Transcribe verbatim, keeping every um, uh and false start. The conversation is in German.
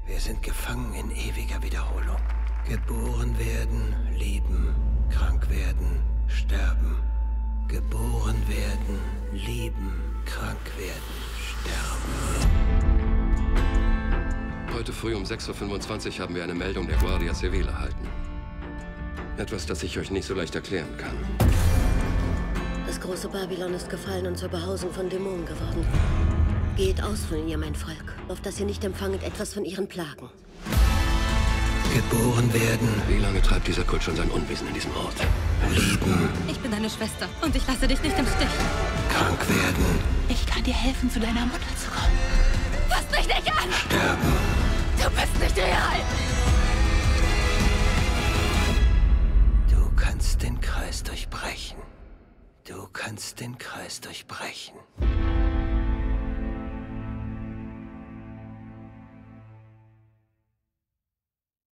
Wir sind gefangen in ewiger Wiederholung. Geboren werden, lieben, krank werden, sterben. Geboren werden, lieben, krank werden, sterben. Heute früh um sechs Uhr fünfundzwanzig haben wir eine Meldung der Guardia Civil erhalten. Etwas, das ich euch nicht so leicht erklären kann. Das große Babylon ist gefallen und zur Behausung von Dämonen geworden. Geht aus von ihr, mein Volk, auf dass ihr nicht empfanget etwas von ihren Plagen. Geboren werden. Wie lange treibt dieser Kult schon sein Unwesen in diesem Ort? Lieben. Ich bin deine Schwester und ich lasse dich nicht im Stich. Krank werden. Ich kann dir helfen, zu deiner Mutter zu kommen. Fass mich nicht an! Sterben.